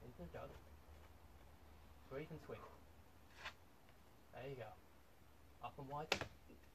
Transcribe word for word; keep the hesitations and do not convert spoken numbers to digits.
into the jug. Breathe and swing. There you go. Up and wide.